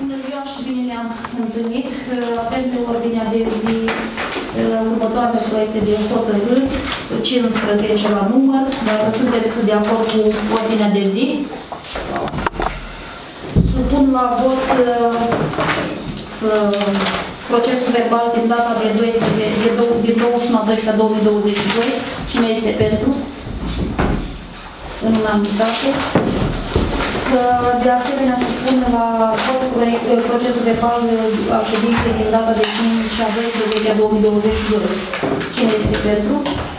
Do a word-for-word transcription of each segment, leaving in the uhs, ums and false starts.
Bună ziua și bine ne-am întâlnit. Avem pe ordinea de zi următoarele proiecte de hotărâri, cincisprezece la număr. Dacă sunteți de acord cu ordinea de zi, supun la vot uh, uh, procesul verbal din data de doisprezece, de din douăzeci și unu a doisprezecea două mii douăzeci și doi. Cine este pentru? În unanimitate. De asemenea, se spune la vot proiect, procesul verbal al ședinței din data de cinci a doisprezecea două mii douăzeci și doi. Cine este pentru?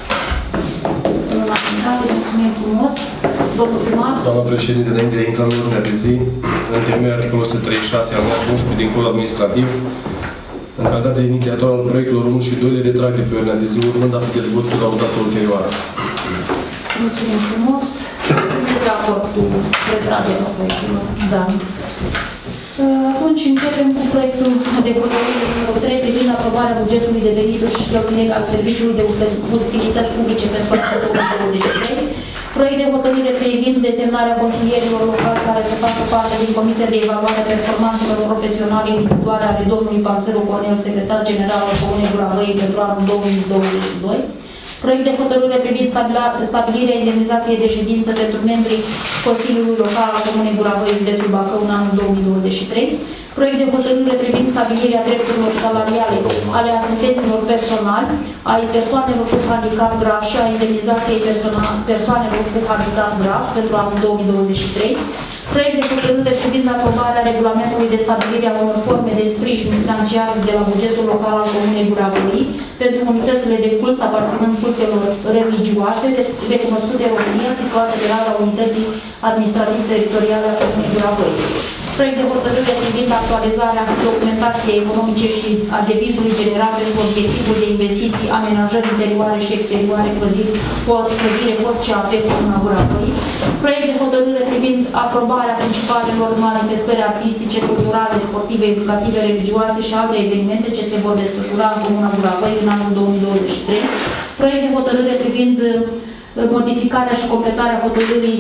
În unanimitate, mulțumim frumos. Domnul primar. Doamna președinte, înainte de a intra în ordinea de zi, în temeiul articolul o sută treizeci și șase al unsprezece din Codul Administrativ, în calitate de inițiator al proiectelor unu și doi, le retrag de pe ordinea de zi, urmând a fi dezbătut la o dată ulterioară. Mulțumim frumos. Sunt de acord cu retragerea proiectelor. Da. Atunci începem cu proiectul de hotărâre numărul trei privind aprobarea bugetului de venituri și cheltuieli al Serviciului de Utilități Publice pentru anul două mii douăzeci și trei. Proiect de hotărâre privind desemnarea consilierilor locali care să facă parte din Comisia de Evaluare a Performanțelor Profesionale Individuale ale domnului Panțăru Cornel, secretar general al Comunei Gura Văii pentru anul două mii douăzeci și doi. Proiect de hotărâre privind stabilirea indemnizației de ședință pentru membrii Consiliului Local al Comunei Gura Văii, județul Bacău, în anul două mii douăzeci și trei. Proiect de hotărâre privind stabilirea drepturilor salariale ale asistenților personali, ai persoanelor cu handicap grav și a indemnizației persoanelor cu handicap grav pentru anul două mii douăzeci și trei. Proiect de hotărâre privind aprobarea regulamentului de stabilire a unor forme de sprijin financiar de la bugetul local al Comunei Gura Văii pentru unitățile de cult aparținând cultelor religioase recunoscute în România, situate pe rada unității administrativ-teritoriale a Comunei Gura Văii. Proiect de hotărâre privind actualizarea documentației economice și a devizului general pentru obiectivul de investiții, amenajări interioare și exterioare, clădiri, clădire fost și A P Comuna Gura Văii. Proiect de hotărâre privind aprobarea principalelor manifestări artistice, culturale, sportive, educative, religioase și alte evenimente ce se vor desfășura în Comuna Gura Văii în anul două mii douăzeci și trei. Proiect de hotărâre privind modificarea și completarea hotărârii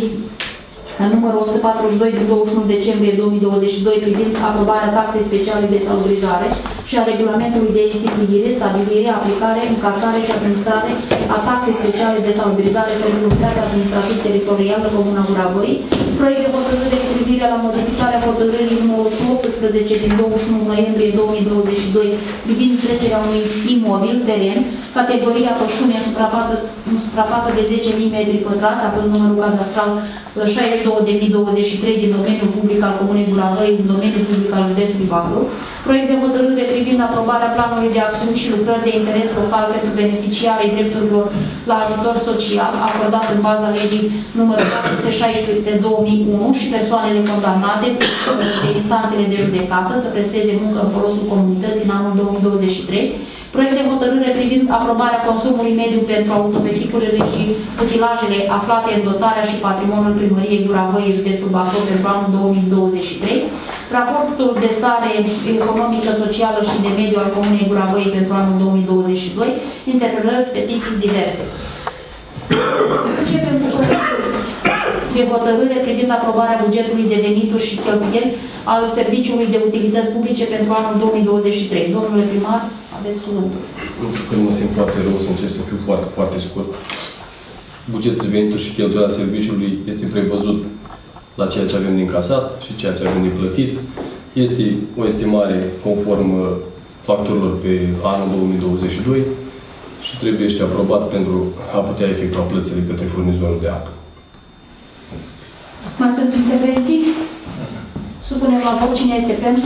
numărul o sută patruzeci și doi din douăzeci și unu decembrie două mii douăzeci și doi privind aprobarea taxei speciale de salubrizare și a regulamentului de instituire, stabilire, aplicare, încasare și administrare a taxei speciale de salubrizare pentru unitatea administrativ-teritorială Comuna Gura Văii. Proiect de hotărâre cu privire la modificarea hotărârii numărul o sută optsprezece din douăzeci și unu noiembrie două mii douăzeci și doi privind trecerea unui imobil, teren, categoria pășune în suprafață, în suprafață de zece mii metri pătrați, având numărul cadastral șaizeci și două de mii douăzeci și trei din domeniul public al Comunei Gura Văii, în domeniul public al județului Bacău. Proiect de hotărâre privind aprobarea planului de acțiuni și lucrări de interes local pentru beneficiarii drepturilor la ajutor social, acordat în baza legii numărul patru sute șaisprezece pe două mii unu și persoanele condamnate de instanțele de judecată să presteze muncă în folosul comunității în anul două mii douăzeci și trei. Proiect de hotărâre privind aprobarea consumului mediu pentru autovehiculele și utilajele aflate în dotarea și patrimoniul Primăriei Gura Văii, județul Bacău, pentru anul două mii douăzeci și trei. Raportul de stare economică, socială și de mediu al Comunei Gura Văii pentru anul două mii douăzeci și doi. Interpelări, petiții diverse. Începem cu proiectul de hotărâre privind aprobarea bugetului de venituri și cheltuieli al Serviciului de Utilități Publice pentru anul două mii douăzeci și trei. Domnule primar, aveți cuvântul. Nu știu că mă simt foarte rău să încerc să fiu foarte, foarte scurt. Bugetul de venituri și cheltuieli al serviciului este prevăzut la ceea ce avem din casat și ceea ce avem din plătit. Este o estimare conform factorilor pe anul două mii douăzeci și doi și trebuie este aprobat pentru a putea efectua plățile către furnizorul de apă. Mai sunt intervenții? Supunem la vot cine este pentru.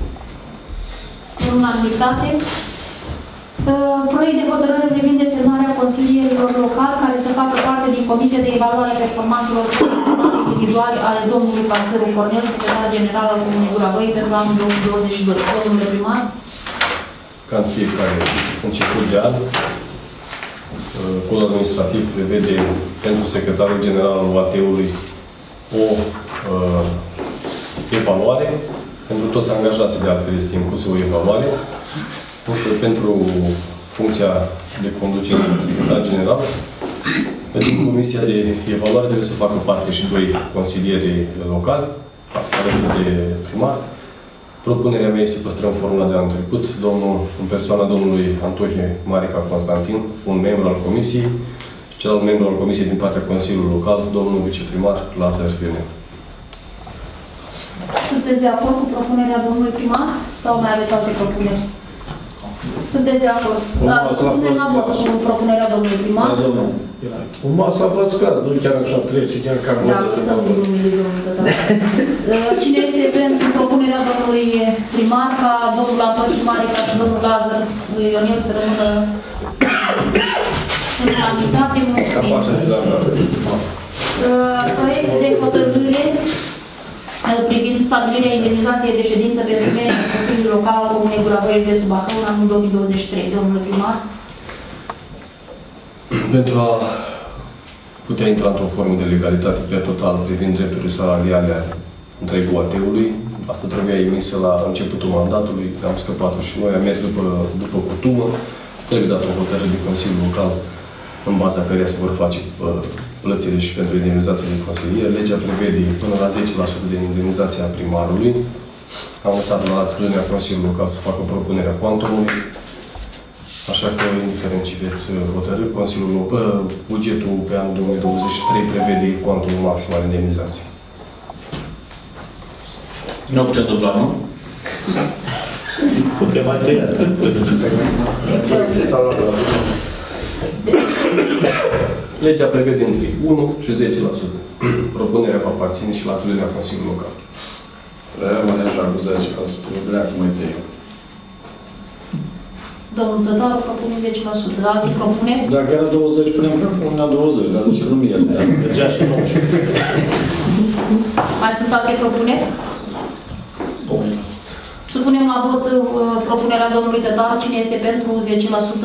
În unanimitate. Proiect de hotărâre privind desemnarea consilierilor locali care să facă parte din Comisia de Evaluare a Performanțelor Individuale ale domnului Panțăru Cornel, secretar general al Comunei Gura Văii pentru anul două mii douăzeci și doi. Domnule primar? Ca în fiecare început de an, Codul administrativ prevede pentru secretarul general al U A T-ului o uh, evaluare. Pentru toți angajații, de altfel, este impusă o evaluare. Însă, pentru funcția de conducere de secretar general, pentru Comisia de Evaluare trebuie să facă parte și doi consilieri locali, alături de primar. Propunerea mea este să păstrăm formula de anul trecut. Domnul, în persoana domnului Antohie Marica Constantin, un membru al Comisiei, și celălalt membru al Comisiei din partea Consiliului Local, domnul viceprimar Lazar Ionel. Sunteți de acord cu propunerea domnului primar? Sau mai aveți alte propuneri? Sunteți de acord? Da, suntem la vot cu propunerea domnului primar. Un masă a fost caz, nu chiar așa trece, chiar ca... Da, să nu glumim, domnul Tătar. Cine este pentru propunerea domnului primar ca domnul Antohie Marica și domnul Lazar Ionel să rămână în unanimitate? Proiect de hotărâre privind stabilirea indemnizației de ședință pentru membrii Consiliului Local al Comunei Guravoiești de Subacău în anul două mii douăzeci și trei. Domnule primar. Pentru a putea intra într-o formă de legalitate pe total privind drepturile salariale întregul A T-ului, asta trebuia emisă la începutul mandatului, am scăpat-o și noi, am mers după, după curtumă, trebuie dat o hotărâre de Consiliul Local în baza căreia se vor face uh, plățile și pentru indemnizații de consiliere. Legea prevede până la zece la sută din indemnizația primarului. Am lăsat la atitudinea Consiliului Local să facă propunerea cuantumului. Așa că, indiferent ce veți hotărâ, Consiliul Local, bugetul pe anul două mii douăzeci și trei prevede cuantumul maxim al indemnizației. Nu putem dubla, nu? Putem mai tăia. Legea prevede între unu și zece la sută. Propunerea va aparține și la atitudinea Consiliului Local. Rămâne așa cu zece la sută, dreapta mai tăia. Domnul Tătaru propune zece la sută. Alte propuneri? Dacă era douăzeci, punem propunerea douăzeci, dar zice că nu mi-e. Mergea și nouăsprezece. Mai sunt alte propuneri? Supunem la vot uh, propunerea domnului Tătaru. Cine este pentru zece la sută?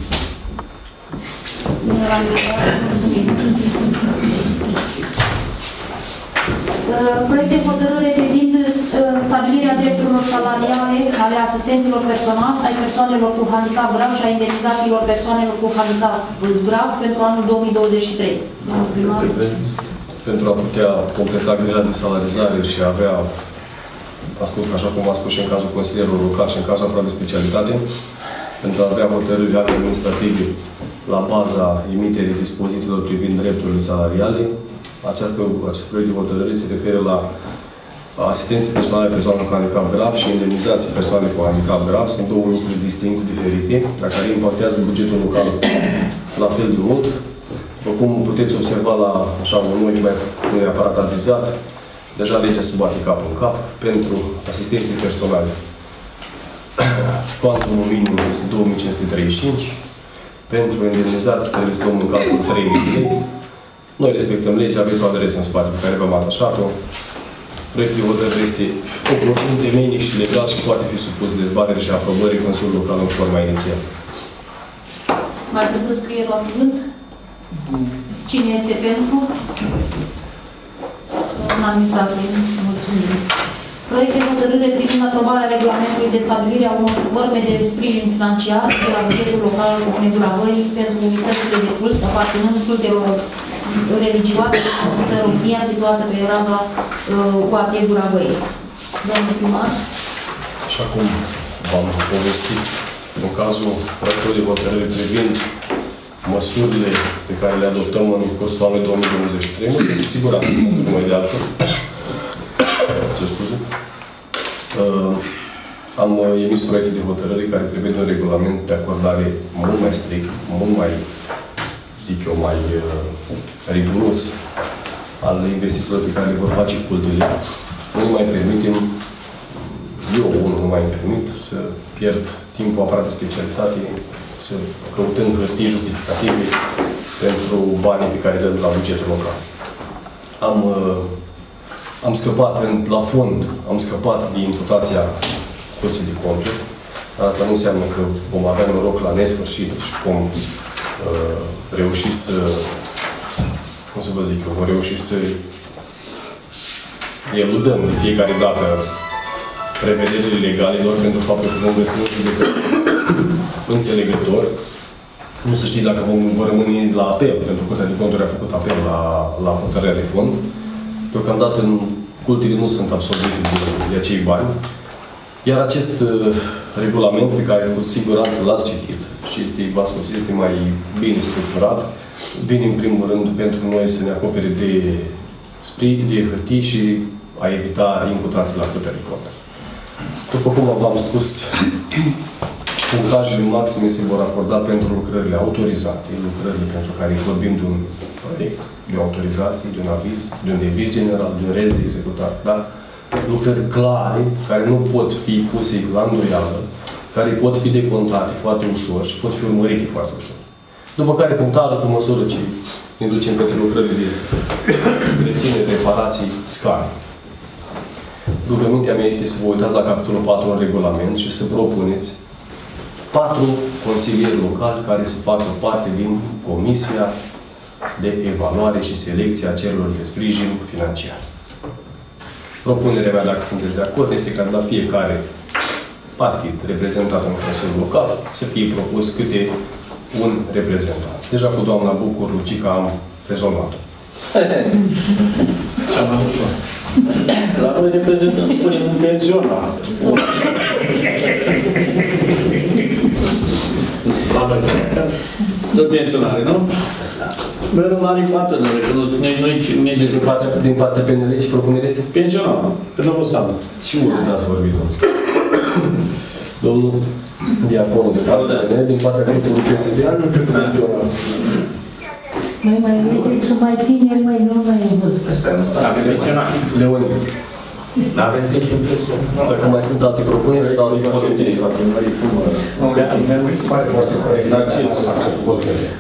Proiect de hotărâre privind stabilirea drepturilor salariale ale asistenților personal, ai persoanelor cu handicap grav și a indemnizațiilor persoanelor cu handicap grav pentru anul două mii douăzeci și trei. Pentru a putea completa grila de salarizare și a avea, a spus că așa cum a spus și în cazul consilierilor locali și în cazul aproape de specialitate, pentru a avea hotărâri administrative la baza emiterii dispozițiilor privind drepturile salariale. Această, acest proiect de hotărâre se referă la asistenții personale persoane cu handicap grav și indemnizații persoane cu handicap grav. Sunt două lucruri distincte, diferite, dar care impactează bugetul local la fel de mult. După cum puteți observa la așa un ochi mai neapărat avizat, deja legea se bate cap în cap pentru asistenții personale. Cuantumul minim este două mii cinci sute treizeci și cinci. Pentru indemnizații trebuie să luăm în calcul trei mii de lei. Noi respectăm legea, aveți o adresă în spate pe care v-am atașat-o. Proiectul de hotărâre este oportun, temeinic și legal și poate fi supus dezbatere și aprobării Consiliului Local în forma inițială. Mai sunt înscrieri la cuvânt? Cine este pentru? Unanimitate. Mulțumim. Proiect de hotărâre privind aprobarea regulamentului de stabilire a unor forme de sprijin financiar de la bugetul local al Comunei Guravoiești pentru unitățile de cult aparținând cultelor religioase în România situată pe raza uh, U A T Guravoiești. Domnul primar. Așa cum v-am povestit, în cazul proiectului de hotărâre privind măsurile pe care le adoptăm în cursul anului două mii douăzeci și trei, măsuri de siguranță, pentru numai de altfel. Ce scuze? Uh, am emis proiectul de hotărâre care prevede un regulament de acordare mult mai strict, mult mai, zic eu, mai uh, riguros al investițiilor pe care le vor face cultele. Nu mai permitem, eu unul nu mai permit să pierd timpul aparat de specialitate, să căutând hârtii justificative pentru banii pe care le dăm la bugetul local. Am uh, Am scăpat în, la fond, am scăpat din imputația Curții de Conturi. Asta nu înseamnă că vom avea noroc la nesfârșit și vom uh, reuși să, cum să vă zic eu, vom reuși să eludăm de fiecare dată prevederile legalilor pentru faptul că vom găsi un judecător înțelegător. Nu să știi dacă vom, vom rămâne la apel, pentru că Curtea de Conturi a făcut apel la, la hotărârea de fond. Deocamdată, cultele nu sunt absorbite de, de acei bani. Iar acest uh, regulament, pe care cu siguranță l-ați citit și este, v-am spus, este mai bine structurat, vine în primul rând pentru noi să ne acopere de, de hârtii și a evita imputații la putere cont. După cum v-am spus, punctajele maxime se vor acorda pentru lucrările autorizate, lucrările pentru care vorbim de un proiect, de o autorizație, de un aviz, de un deviz general, de un rest de executat, da? Lucrări clare, care nu pot fi puse la îndoială, care pot fi decontate foarte ușor și pot fi urmărite foarte ușor. După care punctajul, pe măsură ce ne ducem către lucrările de reținere, reparații, scade. Rugămintea mea este să vă uitați la capitolul patru în regulament și să propuneți patru consilieri locali care să facă parte din Comisia de Evaluare și Selecție a cererilor de sprijin financiar. Propunerea mea, dacă sunteți de acord, este ca la fiecare partid reprezentat în Consiliul Local să fie propus câte un reprezentant. Deja cu doamna Bucur, Lucica, am rezolvat-o. Cea mai ușor. La noi reprezentăm, punem un pensionar. La noi. Tot pensionare, nu? Mereu la aripată, noi, că noi, noi, noi, Din partea, din partea P N L ce propunere este? pensionar, că nu o să am. Și unde dați vorbi, domnul? Domnul Diaconul de partea P N L, din partea grupului P S D. Mai mai vechi și mai tineri, mai nu mai în vârstă. Asta nu stă. Avem pensionar. Leonie. N-aveți timp în pensionar. Dacă mai sunt alte propuneri, sau alte forme. Nu, mi se pare foarte corect. Dar ce să facă cu hotele?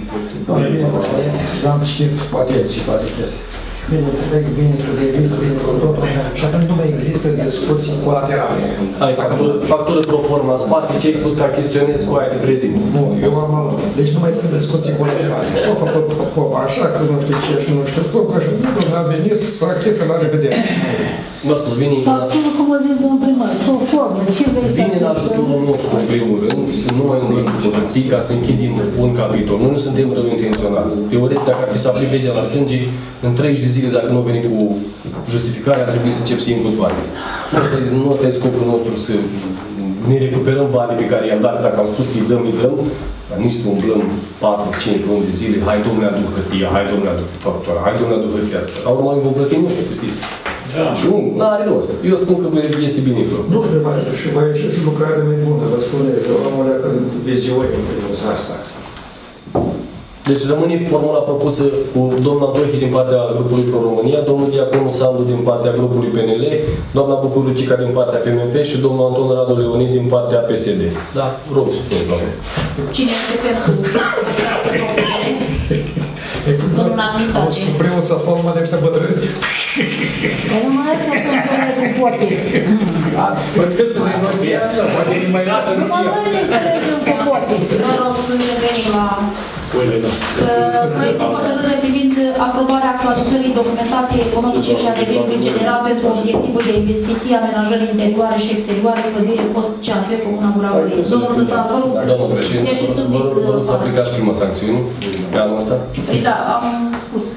Am știut poate și poate chestii. Vine cu proiect, vine cu reviz, vine cu tot, și atunci nu mai există discuții colaterale. Ai factură, factură pro forma în spate, ce ai spus că achiziționezi cu aia de prezint. Nu, eu am luat. Deci nu mai sunt discuții colaterale. Pop, pop, pop, pop, așa că nu știu ce și nu știu cum, că și nu a venit, să achetă, la revedere. Nu asta vine, Factură, cum a zis domnul primar, o formă, ce vrei să vine în ajutorul nostru, în primul rând, să nu mai nu știu ca să închidem un capitol. Noi nu suntem rău intenționați. Teoretic, dacă ar fi să apli legea la sânge, în treizeci de zile, dacă nu veni cu justificare, ar trebui să încep să input bani. Nu ăsta e scopul nostru, să ne recuperăm banii pe care i-am dat. Dacă am spus că îi dăm, îi dăm, dar nici să umblăm patru cinci luni de zile, hai domnule, aduc hârtia, hai domnule, aduc factura, hai domnule, aduc hârtia. La urmă, îi vom plăti noi, să știți. Și nu, n-are rost. Eu spun că este bine făcut. Nu trebuie mai și mai ieși și lucrare mai bună, vă spune, că omul ăla că viziune în privința asta. Deci rămâne formula propusă cu domnul Antohi din partea grupului Pro-România, domnul Diaconu Sandu din partea grupului P N L, doamna Bucur Lucica din partea P M P și domnul Anton Radu Leonid din partea P S D. Da? Rog să toți, doamne. Cine este pentru această propunere? În unanimitate. O să primul ți-a spus numai de ăștia bătrâni. Păi nu mai are că nu cu poate. Puteți să ne negociați, poate e mai dată. Nu mai are că cu poate. Vă rog să revenim la Uite, da. proiect de hotărâre privind aprobarea actualizării documentației economice și a devizului general pentru obiectivul de investiții, amenajări interioare și exterioare, clădire fost C A F, Comuna Muravăi. Domnul Dătar, vă rog să Domnul președinte, ieșiți un vă pic. rog vă rog să aplicați prima sancțiune pe anul ăsta. Păi da, am spus.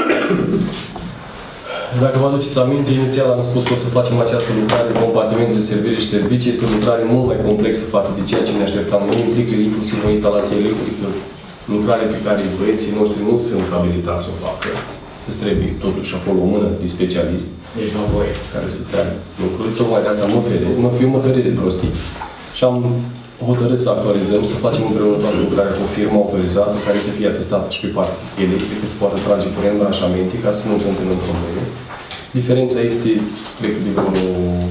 Dacă vă aduceți aminte, inițial am spus că o să facem această lucrare, compartimentul de servire și servicii. Este o lucrare mult mai complexă față de ceea ce ne așteptam. Noi implică inclusiv o instalație electrică, lucrare pe care băieții noștri nu sunt abilitați să o facă. Îți trebuie totuși acolo o mână de specialist care să treacă lucruri. Tocmai de asta mă ferez, mă, eu mă ferez de prostii. Și am hotărât să actualizăm, să facem împreună toată lucrarea cu o firmă autorizată care să fie atestată și pe partea electrică, să poată trage curent în branșamente ca să nu întâlnim probleme. Diferența este, cred că, de vreo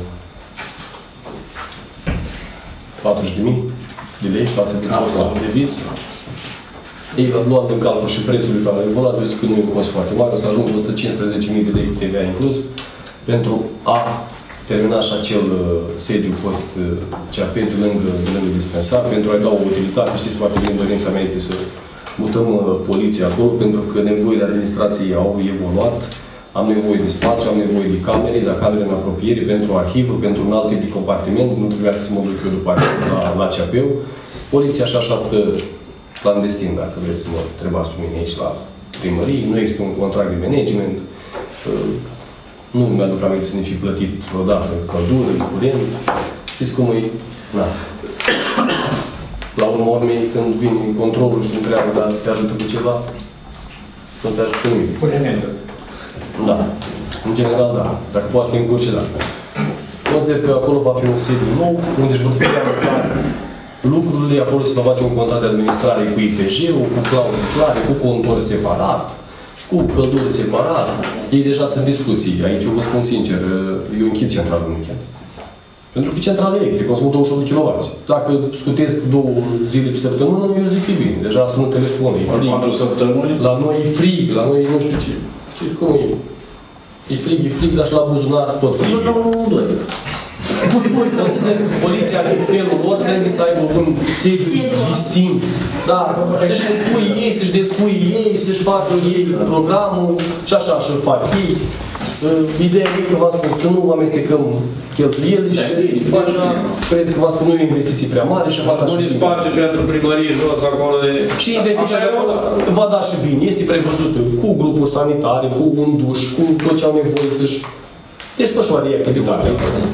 patruzeci de mii de lei față de costul de viz. Ei, luând în calcul și prețul pe care l-am eu zic că nu e un cost foarte mare, o să ajung o sută cincisprezece mii de lei T V A inclus, pentru a termina și acel uh, sediu fost uh, C A P de lângă, de lângă dispensar, pentru a-i da o utilitate. Știți foarte bine, dorința mea este să mutăm uh, poliția acolo, pentru că nevoile administrației au evoluat. Am nevoie de spațiu, am nevoie de camere, de camere în apropiere, pentru arhivă, pentru un alt tip de compartiment. Nu trebuia să mă duc eu după la, la C A P-ul. Poliția așa așa stă clandestin, dacă vreți să mă întrebați pe mine aici la primărie. Nu există un contract de management. Uh, Nu mi-aduc aminte să ne fi plătit vreodată căldură, curent. știți cum e? Da. La urmă urmei, când vine controlul și te întreabă, dar te ajută cu ceva, nu te ajută nimic. Pune amendă. Da. În general, da. Dacă poate să te încurce, da. Consider că acolo va fi un sediu nou, unde își vor putea muta lucrurile, acolo se va face un contract de administrare cu I P J-ul, cu clauze clare, cu contor separat, cu căldură separat. Ei deja sunt discuții. Aici eu vă spun sincer, eu închid centralul în weekend. Pentru că e centrală electrică, consumă douăzeci și opt de kilowați. Dacă scutesc două zile pe săptămână, eu zic că e bine. Deja sună telefonul, e frig. patru săptămâni? La noi e frig, la noi nu știu ce. Știți cum e? E frig, e frig, dar și la buzunar tot frig. Să dau unul, doi. Consider că poliția, în felul lor, trebuie să aibă un sediu distinct. Da, să-și împui ei, să-și descui ei, să-și facă ei programul și așa și-l fac ei. Ideea e că v-am spus să nu amestecăm cheltuielile și cred că v-am spus nu e investiții prea mari și fac așa. Unii sparge pentru primărie jos acolo de... Și investiția de acolo va da și bine. Este prevăzută cu grupuri sanitare, cu un duș, cu tot ce au nevoie să-și desfășoare activitatea.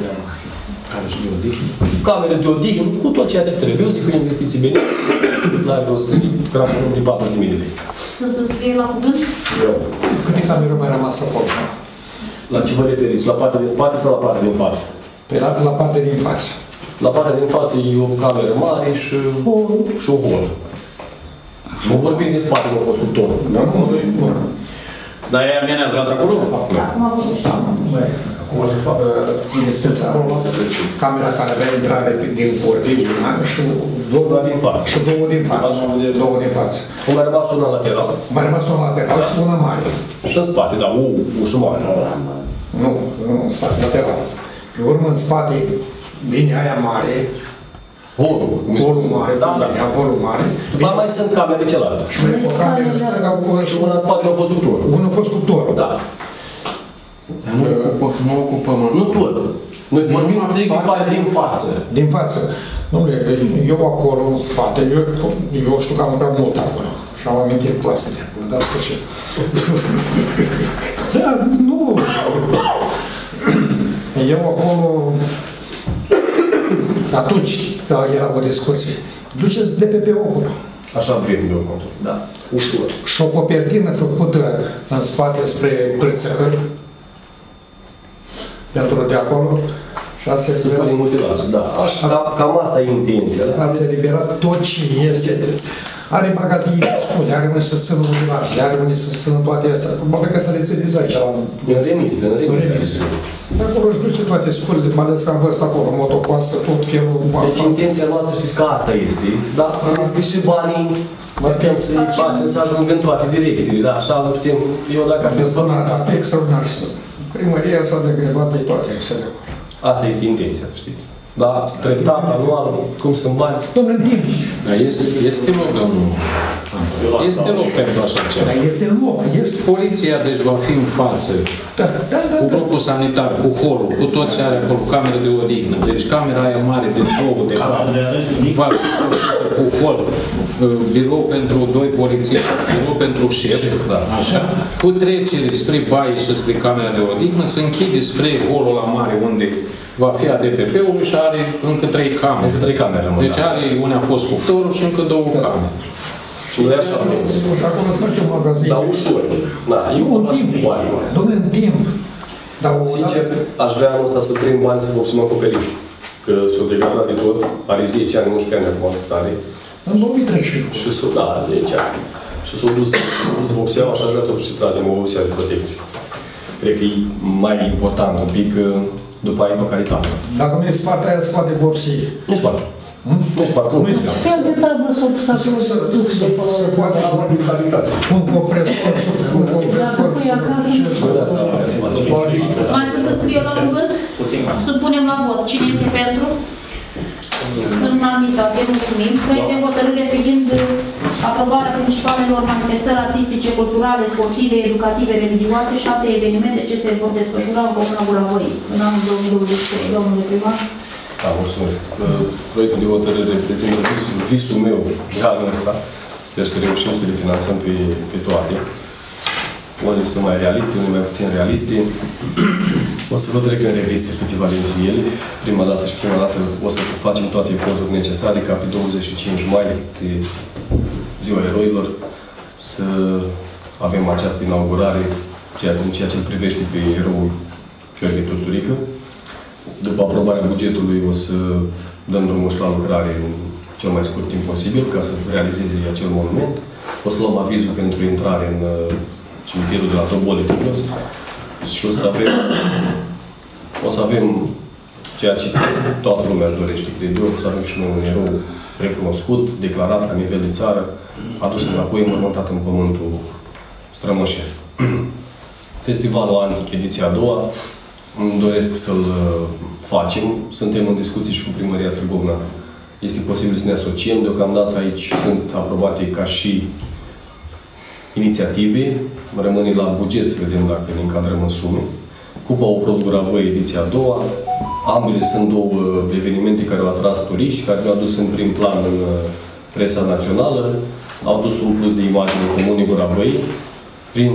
Camere de odihnă, cu tot ceea ce trebuie. Eu zic că investiții bine, n-ai vreo să graficăm de patruzeci de mii de lei. Sunt înscrieri la cuvânt? Eu. Câte camere mai rămas acolo? La ce vă referiți? La partea din spate sau la partea din față? Pe la, la partea din față. La partea din față e o cameră mare și, și o hol. Mă vorbim din spate, nu a fost cuptorul. Da, nu, nu, nu. Dar e amenajat acolo? Acum vorbește. Acum se fac investiția acolo, camera care avea intrare din cortej și două din față. Și două din față. Două din față. Cum a rămas una lateral? Mai rămas una lateral și una mare. Și în spate, da, o ușă mare. Nu, nu în spate, lateral. Pe urmă, în spate, vine aia mare, holul, cum holul mare, da, da. holul mare. După mai sunt camere celelalte. Și mai o cameră stânga și una în spate nu a fost cuptorul. Unul a fost cuptorul. Da. Dar nu ocupăm, nu ocupăm. Nu tot. Noi vorbim strict de partea din față. Din față. Dom'le, eu acolo, în spate, eu, eu știu că am lucrat mult acolo. Și am amintit plastele acolo, dar sfârșit. Da, nu. Eu acolo, atunci era o discuție. Duceți de pe pe acolo. Așa vrem de urmă. Da. Ușor. Și o copertină făcută în spate spre Brâțăhări, pentru de acolo, și ați eliberat, Din multe lazuri, da. Așa, cam asta e intenția. Da? ați eliberat tot ce este. Are magazin de spune, are unde să sână utilaj, are unde să sână toate astea. Probabil că să le ținezi aici la... În remis, în remis. Acolo își duce toate sculele, mai ales că am văzut acolo, motocoasă, tot felul. Deci intenția noastră știți că asta este. Da, este și banii, putem să-i facem să ajungă în toate direcțiile. Da, așa putem, eu dacă ar fi Extraordinar, extraordinar. Primăria s-a degrevat de toate astea de acolo. asta este intenția, să știți. Da, treptat, anual, cum sunt bani. Domnule, în timp. Dar este, este loc, domnul. Este loc pentru așa ceva. Dar este loc, este... Poliția, deci, va fi în față, Da, da, da, cu da. grupul sanitar, cu holul, cu tot ce are acolo, cameră de odihnă. Deci camera aia mare de două, de fapt, va fi folosită cu hol, birou pentru doi polițiști, birou pentru șef, așa, cu trecere spre baie și spre camera de odihnă, se închide spre holul la mare, unde va fi A D P P-ul și are încă trei camere. Încă trei camere, mă, Deci da. are, unde a fost cuptorul și încă două camere. Și noi așa vrem. Și acolo să facem magazin. Dar ușor. Da, e Nu, un în timp. cu bani. Domnule, în timp. Dar o Sincer, aș vrea anul ăsta să trăim bani să vopsim acoperișul. Că s-o degradat de tot, are zece ani, unsprezece ani acum, tare. în două mii treisprezece. Și s-o, da, zece ani. Și s-o dus, dus vopseaua și aș vrea totuși să tragem o vopsea de protecție. Cred că e mai important un pic după aia pe caritate. Dacă nu e spate, aia spate de vopsie. Nu-i spart. Nu-i spart, nu i spart. Fel de tablă s-o s-a dus de pe Se poate avea de calitate. Un compresor și un compresor. Dacă pui acasă, nu Se face. Mai sunt înscrieri la cuvânt? Supunem la vot. Cine este pentru? În unanimitate, mulțumim. Proiect de hotărâre privind aprobarea principalelor manifestări artistice, culturale, sportive, educative, religioase și alte evenimente ce se vor desfășura în Comuna Gulavoi în anul două mii douăzeci și trei. Domnule primar. Da, mulțumesc. Proiectul de hotărâre reprezintă visul, visul meu de anul ăsta. Sper să reușim să le finanțăm pe, pe toate. unele sunt mai realiste, unele mai puțin realiste. O să vă trec în revistă câteva dintre ele. Prima dată și prima dată o să facem toate eforturile necesare ca pe douăzeci și cinci mai, de Ziua Eroilor, să avem această inaugurare, în ceea ce îl privește pe eroul Gheorghe Turturică. După aprobarea bugetului o să dăm drumul și la lucrare în cel mai scurt timp posibil, ca să realizeze acel monument. O să luăm avizul pentru intrare în cimitirul de la Tobole de jos și o să avem, o să avem ceea ce toată lumea își dorește, cred eu, să avem și noi un erou recunoscut, declarat la nivel de țară, adus înapoi, înmormântat în pământul strămoșesc. Festivalul Antic, ediția a doua, îmi doresc să-l facem. Suntem în discuții și cu Primăria Târgu Mureș. Este posibil să ne asociem. Deocamdată aici sunt aprobate ca și inițiative. Rămâne la buget să vedem dacă ne încadrăm în sume. Cupa Offroad Guravăi, ediția a doua. Ambele sunt două evenimente care au atras turiști, care au adus în prim plan în presa națională. Au dus un plus de imagine comunii Guravăi prin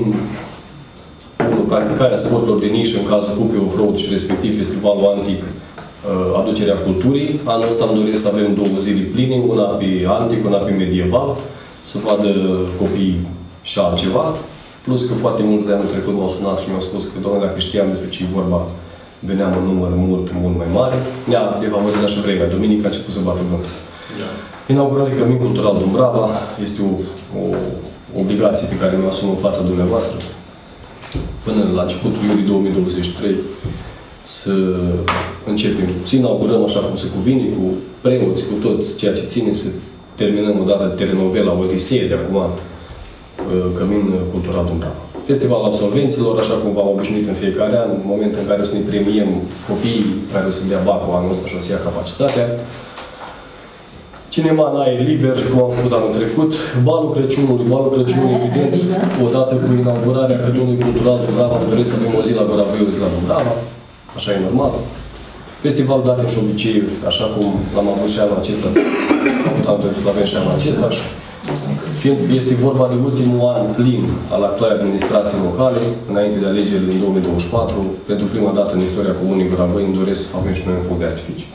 practicarea sporturilor de nișă în cazul Cupei Offroad și respectiv Festivalul Antic, aducerea culturii. Anul ăsta îmi doresc să avem două zile pline, una pe antic, una pe medieval, să vadă copiii și altceva. Plus că foarte mulți de anul trecut m-au sunat și mi-au spus că, doamne, dacă știam despre ce e vorba, veneam în număr mult, mult mai mare. Ne-a defavorizat și vremea. Duminică a început să bată vântul. Inaugurarea Cămin Cultural Dumbrava este o, o obligație pe care mi-o asum în fața dumneavoastră. Până la începutul iulie două mii douăzeci și trei să începem, să inaugurăm așa cum se cuvine, cu preoți, cu tot ceea ce ține, să terminăm odată telenovela Odisee de acum, Cămin Cultural Dumbrava. Festivalul Absolvenților, așa cum v-am obișnuit în fiecare an, în momentul în care o să ne premiem copiii care o să dea bacul anul ăsta și o să ia capacitatea. Cinema în aer liber, cum am făcut anul trecut. Balul Crăciunului. Balul Crăciunului, evident, odată cu inaugurarea Căminului Cultural Dumbrava, îmi doresc să avem o zi la Guravăi, o zi la Dumbrava. Așa e normal. Festivalul Date și Obiceiuri, așa cum l-am avut și anul acesta, am avut anul trecut, l-avem și anul acesta. Fiind este vorba de ultimul an plin al actualei administrației locale, înainte de alegerile din două mii douăzeci și patru, pentru prima dată în istoria Comunei Guravăi, îmi doresc să avem și noi un foc de artificii.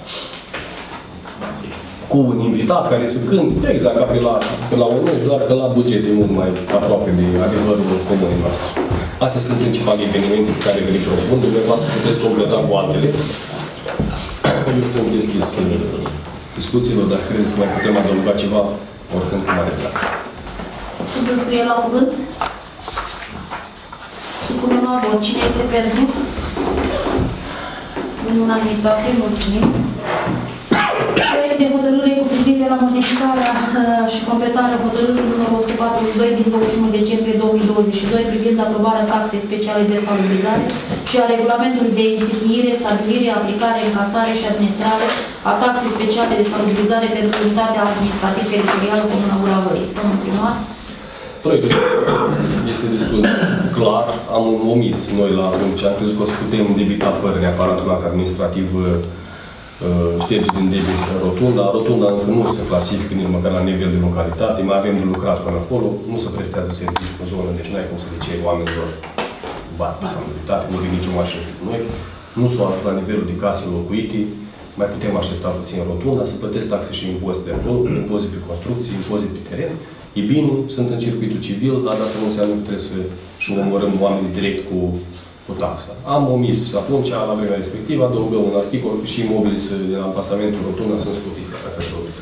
Cu un invitat care se cântă, exact ca pe la, pe la Onești, doar că la buget e mult mai aproape de adevărul comunei noastre. Astea sunt principalele evenimente pe care vi le propun. Dumneavoastră puteți completa cu altele. Eu sunt deschis discuțiilor, dacă credeți că mai putem adăuga ceva, oricând cu mare drag. Sunt înscrie la cuvânt? Supunem la vot. Cine este pentru? În unanimitate, mulțumim. Proiect de hotărâre cu privire la modificarea uh, și completarea hotărârii numărul o sută patruzeci și doi din douăzeci și unu decembrie două mii douăzeci și doi privind aprobarea taxei speciale de salubrizare și a regulamentului de instituire, stabilire, aplicare, încasare și administrare a taxei speciale de salubrizare pentru unitatea administrativ-teritorială Comuna Guravăi. Domnul primar. Proiectul este destul de clar. Am omis noi la atunci, am crezut că o să putem debita fără neapărat un act administrativ șterge din debit rotunda. Rotunda încă nu se clasifică nici măcar la nivel de localitate. Mai avem de lucrat până acolo. Nu se prestează servicii în zonă, deci n-ai cum să le ceri oamenilor bani pe sambilitate, nu vin nicio mașină cu noi. Nu s-au ajuns la nivelul de case locuite. Mai putem aștepta puțin rotunda, să plătesc taxe și impozite de acolo, impozite pe construcții, impozite pe teren. E bine, sunt în circuitul civil, dar asta nu înseamnă că trebuie să și omorâm oamenii direct cu cu taxa. Am omis atunci, la vremea respectivă, adăugăm un articol că și imobilii din ampasamentul rotundă sunt scutite. Asta se uită.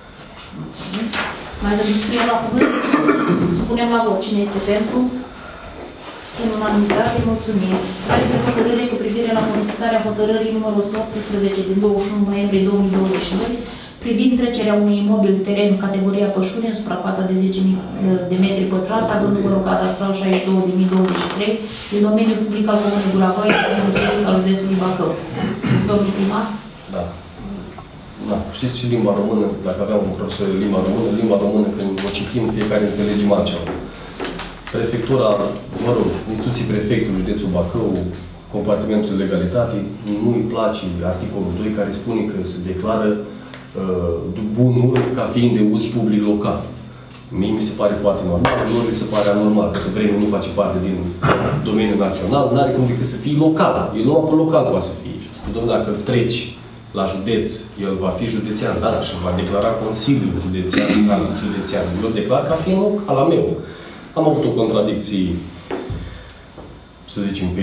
Mai să scrie la cuvânt? Spunem la vot. Cine este pentru? În unanimitate, mulțumim. Proiect de hotărâre cu privire la modificarea hotărârii numărul o sută optsprezece din douăzeci și unu noiembrie două mii douăzeci și doi privind trecerea unui imobil teren categoria pășune în suprafața de zece mii de metri pătrați, având numărul cadastral șaizeci și doi din mii douăzeci și trei, din domeniul public al Comunei Guravăi, domeniul public al județului Bacău. Domnul primar? Da. Da. Știți și limba română, dacă aveam un profesor de limba română, limba română, când o citim, fiecare înțelegem altceva. Prefectura, mă rog, instituții prefectului județul Bacău, compartimentul de legalitate, nu îi place articolul doi care spune că se declară bunul ca fiind de uz public local. Mie mi se pare foarte normal, lor mi se pare anormal, că vremea nu face parte din domeniul național, nu are cum decât să fie local. El numai pe local poate să fie. Și spune, domnule, dacă treci la județ, el va fi județean, da, și va declara Consiliul Județean, ca județean. Eu declar ca fiind local al meu. Am avut o contradicție, să zicem, pe,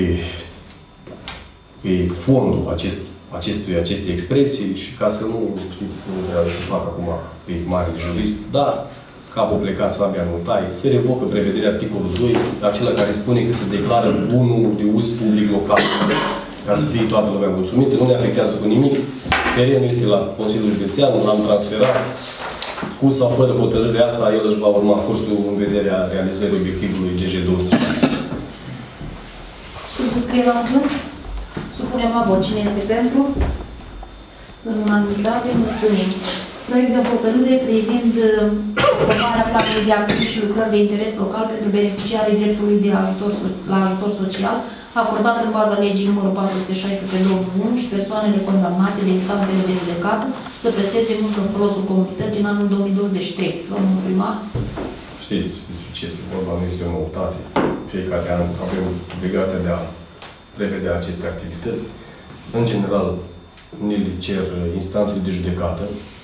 pe fondul acest, acestui, acestei expresii și ca să nu, știți, nu vreau să fac acum pe mare jurist, dar capul plecat, sabia nu taie, se revocă prevederea articolul doi, acela care spune că se declară bunul de uz public local, ca să fie toată lumea mulțumită, nu ne afectează cu nimic, terenul este la Consiliul Județean, l-am transferat, cu sau fără hotărârea asta, el își va urma cursul în vederea realizării obiectivului G J două sute șase. Sunt înscrie la cuvânt? Supunem la vot. Cine este pentru? În unanimitate, mulțumim. Proiect de hotărâre privind aprobarea planului de acțiuni și lucrări de interes local pentru beneficiarii dreptului de ajutor, la ajutor social, acordat în baza legii numărul patru sute șaisprezece pe două mii unu și persoanele condamnate de instanțele de judecată să presteze muncă în folosul comunității în anul două mii douăzeci și trei. Domnul primar? Știți despre ce este vorba, nu este o noutate. Fiecare an avem obligația de a prevedea aceste activități. În general, ne le cer instanțele de judecată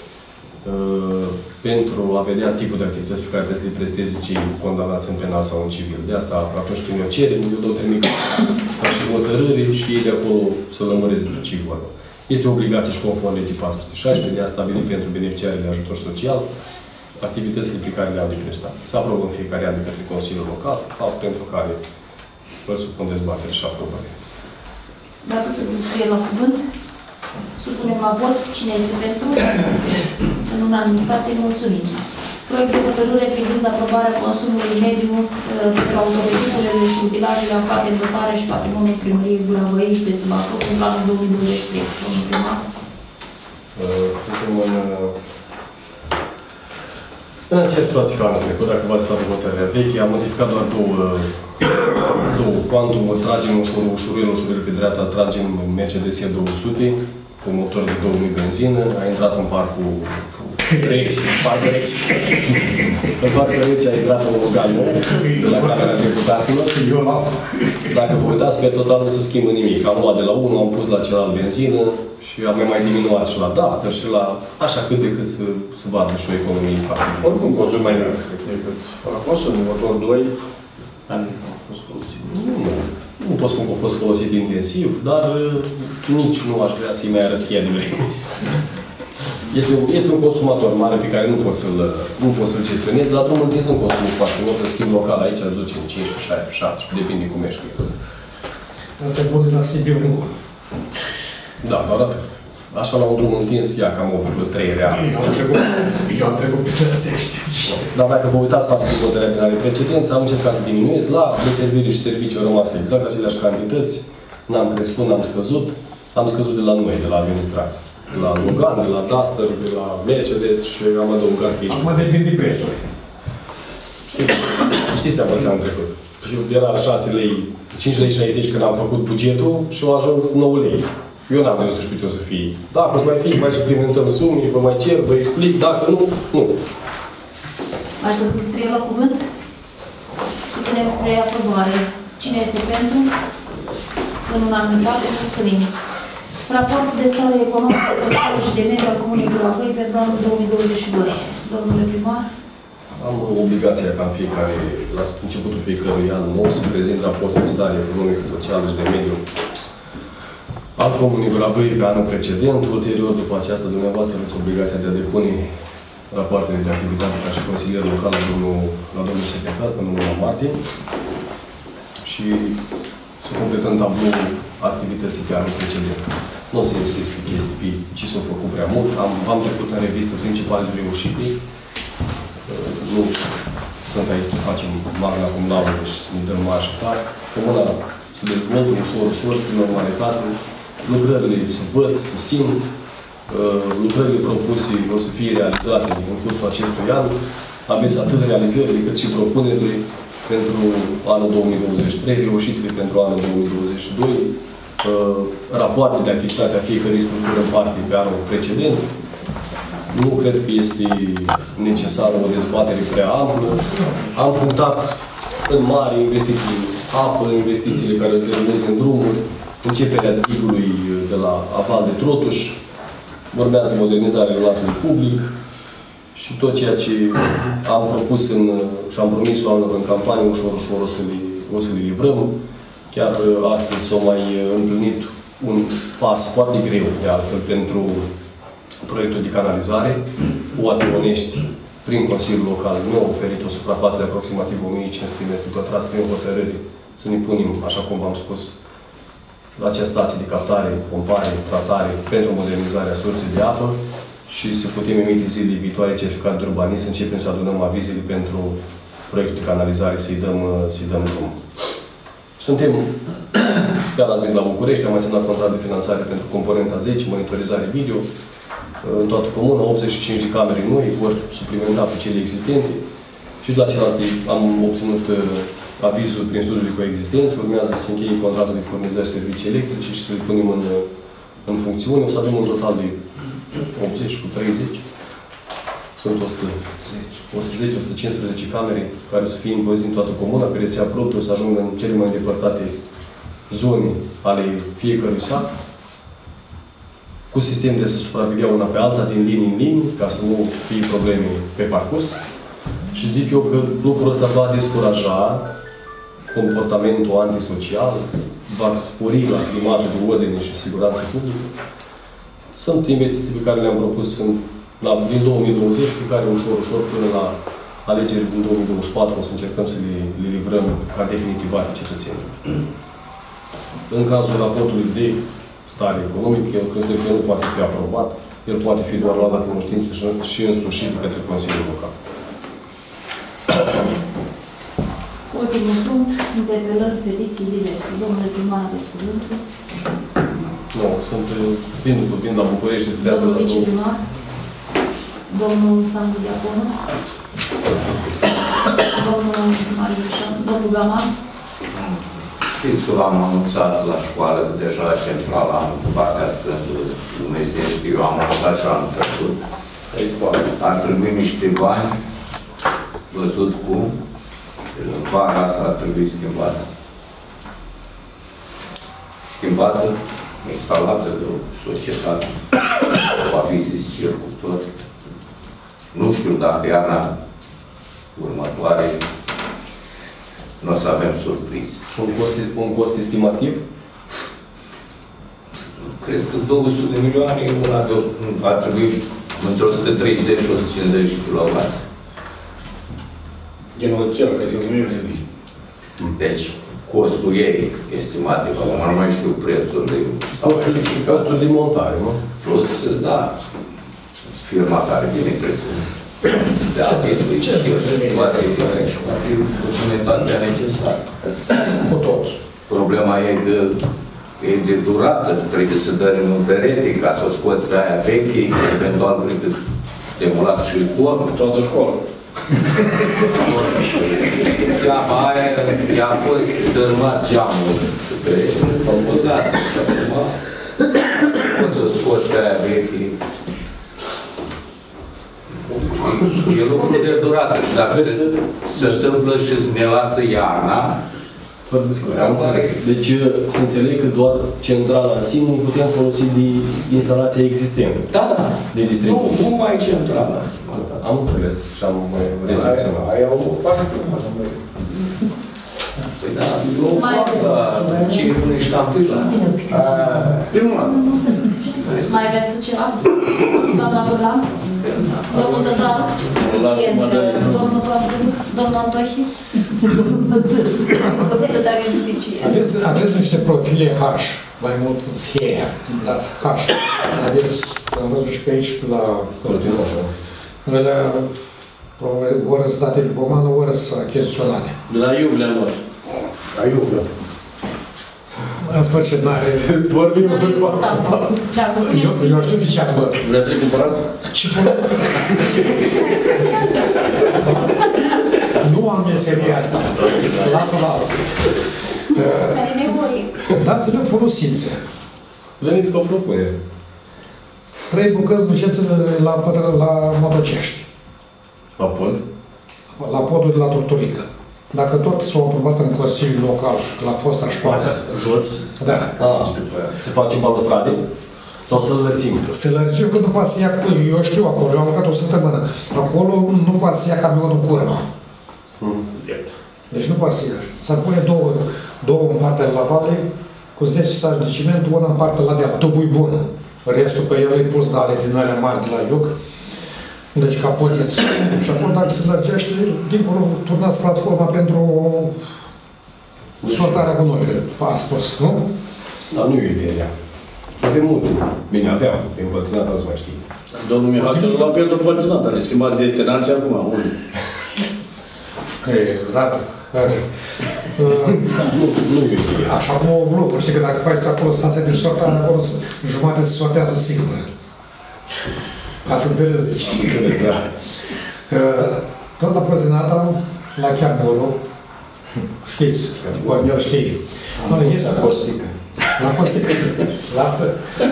uh, pentru a vedea tipul de activități pe care trebuie să le presteze cei condamnați în penal sau în civil. De asta, atunci când eu cerem, eu dau termic ca și hotărâre și ei de acolo să lămureze de ce vorba. Este o obligație și conform legii patru sute șaisprezece de a stabili pentru beneficiarii de ajutor social activitățile pe care le-au de prestat. Se aprobă în fiecare an de către Consiliul Local, fapt pentru care îl supun dezbatere și aprobare. Dacă se înscrie la cuvânt, supunem la vot. Cine este pentru? În unanimitate, mulțumim. Proiect de hotărâre privind aprobarea consumului mediu pentru autovehiculele și utilajele aflate în dotare și patrimoniul primăriei Gura Văii, județul Bacău, în planul două mii douăzeci și trei. Domnul primar? Suntem în, în aceeași situație ca anul trecut, dacă v-ați toată hotărârea veche, am modificat doar două, două cuantumul, tragem ușor, ușurel, ușurel pe dreapta, tragem Mercedes E două sute cu motor de două mii benzină, a intrat în parcul rece, parcul rece. În parcul rece a intrat un Galmo de la Camera Deputaților. Dacă vă uitați, pe total nu se schimbă nimic. Am luat de la unul, am pus la celălalt benzină și am mai diminuat și la Duster și la așa cât de cât să, să vadă și o economie în față. Oricum consum mai mult decât a fost în motor doi ani a fost folosit. Nu, nu pot spun că a fost folosit intensiv, dar nici nu aș vrea să-i mai arăt cheia de vreme. Este, este un consumator mare pe care nu pot să-l nu pot să-l gestionez, dar drumul întins nu consumă foarte mult, în schimb local aici îți duce în cincisprezece, șaisprezece, șaptesprezece, depinde cum ești cu el. Asta e bun de la Sibiu încolo. Da, doar atât. Așa la un drum întins, ia cam opt virgulă trei real. Eu am trecut, eu am trecut pe astea, știu. Dar dacă vă uitați față de hotărârea din anii precedenți, am încercat să diminuez la deserviri și servicii au rămas exact aceleași cantități, n-am crescut, n-am scăzut, am scăzut de la noi, de la administrație. De la Logan, de la Duster, de la Mercedes și am adăugat aici. Acum depinde de prețuri. Știți, știți am învățat în trecut. Era șase lei, cinci lei șaizeci când am făcut bugetul și au ajuns nouă lei. Eu n-am venit să știu ce o să fie. Dacă o să mai fie, mai suplimentăm sume, vă mai cer, vă explic, dacă nu, nu. Mai să scrie la cuvânt? Supunem spre aprobare. Cine este pentru? În unanimitate, mulțumim. Raport de stare economică, socială și de mediu al Comunei Gura Văii pentru anul două mii douăzeci și doi. Domnule primar? Am obligația ca în fiecare, la începutul fiecărui an nou, să prezint raportul de stare economică, socială și de mediu al Comunei Gura Văii pe anul precedent. Ulterior, după aceasta, dumneavoastră aveți obligația de a depune rapoartele de activitate ca și consilier local la domnul, la domnul secretar până în luna martie și să completăm tabloul activității pe anul precedent. Nu o să insist pe chestii pe ce s-a făcut prea mult. Am, am trecut în revistă principalele reușite. Nu sunt aici să facem magna cum laudă și să ne dăm marș tare. Comuna se dezvoltă ușor, ușor, spre normalitate. Lucrările se văd, se simt. Lucrările propuse o să fie realizate în cursul acestui an. Aveți atât realizările cât și propunerile pentru anul două mii douăzeci și trei, reușitele pentru anul două mii douăzeci și doi, rapoarte de activitate a fiecărei structuri în parte pe anul precedent. Nu cred că este necesară o dezbatere prea amplă. Am punctat în mare investiții apă, investițiile care se derulează în drumuri, începerea digului de la aval de Trotuș, urmează modernizarea relatului public și tot ceea ce am propus în, și am promis oamenilor în campanie, ușor, ușor o să le, o să le livrăm. Chiar astăzi s-a mai împlinit un pas foarte greu, de altfel, pentru proiectul de canalizare. O Onești, prin Consiliul Local, nu a oferit o suprafață de aproximativ o mie cinci sute de metri pătrați prin hotărâre să ne punem, așa cum v-am spus, la acea stație de captare, pompare, tratare pentru modernizarea sursei de apă și să putem emite zilele viitoare certificat de urbanism, să începem să adunăm avizele pentru proiectul de canalizare, să-i dăm, să dăm drum. Suntem, chiar ați venit la București, am mai semnat contract de finanțare pentru componenta zece, monitorizare video, în toată comuna, optzeci și cinci de camere noi, vor suplimenta pe cele existente și de la celelalte am obținut avizul prin studiul de coexistență, urmează să se încheie contractul de furnizare servicii electrice și să le punem în, în funcțiune. O să avem un total de optzeci cu treizeci. Sunt o sută zece, o sută zece, o sută cincisprezece camere care să fie învăzite în toată comuna, pe rețea proprie, o să ajungă în cele mai îndepărtate zone ale fiecărui sat, cu sistem de să supraveghea una pe alta, din linii în linii, ca să nu fie probleme pe parcurs. Și zic eu că lucrul ăsta va descuraja comportamentul antisocial, va spori la climatul de ordine și siguranță publică. Sunt investiții pe care le-am propus în, la, din două mii douăzeci, pe care ușor, ușor, până la alegeri din două mii douăzeci și patru o să încercăm să le, le livrăm ca definitivate cetățenii. În cazul raportului de stare economică, eu cred că el nu poate fi aprobat, el poate fi doar luat la cunoștință și însușit către Consiliul Local. Ultimul punct, interpelări, petiții diverse. Domnule primar, aveți cuvântul. Nu, sunt vin după vin la București și se trează Domnul la viceprimar, domnul Sandu Diaconu, domnul Mariușan, domnul Gaman. Știți că l-am anunțat la școală că deja centrala în partea stângă Dumnezeu știu, eu am anunțat și anul trecut. Ar trebui niște bani văzut cum vara asta ar trebui schimbată. Schimbată, instalată de o societate, cu aviziți circul tot. Nu știu dacă iarna următoare nu o să avem surprize. Un cost, un cost estimativ? Cred că două sute de milioane e una de, ar trebui între o sută treizeci și o sută cincizeci de kilowatt. Din oțel, că se nu e. Deci, costul ei estimativ, acum nu mai știu prețul de... Costul, costul de montare, nu? Plus, da, firma care vine trebuie să dea avizul și toate documentația necesară. Cu tot. Problema e că e de durată, trebuie să dărim un perete ca să o scoți pe aia veche, eventual cred că demolat și corul. Toată școala. Geaba aia, i-a fost dărmat geamul și peretele, făcut dată. Poți să scoți pe aia veche. E lucru de durată. Dacă se, se întâmplă și ne lasă iarna, Fără discuție, am înțeles. Deci, să înțeleg că doar centrala în sine putem folosi de instalația existentă. da, da. De distribuție. Nu, nu mai centrală. Am înțeles și am recepționat. Aia o fac. Păi da, eu fac, dar cine pune ștampila? Primul dată. Mai aveți ceva? Doamna Burlan? Domnul Dădaru? Suficient. Domnul Toanțăru? Domnul Antohi? Domnul Dădaru e suficient. Aveți, aveți niște profile H, mai mult hair, da, H. Aveți, am văzut și pe aici, la Ele ori sunt date de pomană, ori sunt achiziționate. De la Iub le-am luat. La Iublea. În sfârșit, n-are... Vorbim în importanță. Eu știu de ce am luat. Vreți să-i cumpărați? Ce până? Nu am meseria asta. Lasă la alții. Care nevoie? Dați-le folosiți. Veniți cu o propunere. trei bucăți duceți-le la, pătră- la Motocești, La pod? la podul de la Turturică. Dacă tot s-au aprobat în Consiliul Local, la fosta școală. Jos. Da. Ah, se face balustrade? Sau să-l lățim? Se lărgim că nu poate să ia, eu știu acolo, eu am mâncat o săptămână. Acolo nu poate să ia camionul cu urmă. Hmm. Deci nu poate să ia. S-ar pune două, două în partea de la vale, cu zece saci de ciment, una în partea la deal. Tubul e bun. Restul pe el e pus de ale din alea mari de la iuc. Deci ca poteți. Și acum dacă se lărgește, dincolo turnați platforma pentru sortarea gunoiului. A spus, nu? Dar nu e ideea. Avem multe. Bine, aveam. Pe împălținat, nu se mai știe. Domnul Mihai l-a pierdut păltinat, a schimbat destinația acum. Unde? Ei, da. Nu, nu e ideea. Așa cum o globă, știi că dacă faci acolo stația de sortare, acolo jumate se sortează sigur. Ca să înțeleți de ce. Înțeleg, da. Tot la Prodinata, la Chiaboro, știți, ori el știe. Este La Corsica. La Costică. Lasă.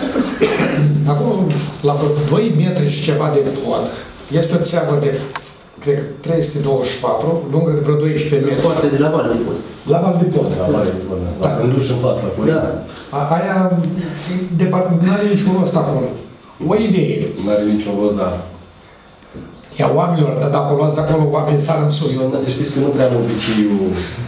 Acolo, la doi metri și ceva de pod, este o țeavă de, cred că trei sute douăzeci și patru, lungă de vreo doisprezece metri. Poate de la Val de Pod. La Val de Pod. La Vale de Pod, da. LaÂnduș în față, la Corina. Da. A- Aia, departament, nu are niciun rost acolo. O idee. Nu are niciun rost, dar... Ia oamenilor, dar dacă o luați de acolo, oamenii sar în sus. Eu, să știți că nu prea am obiceiul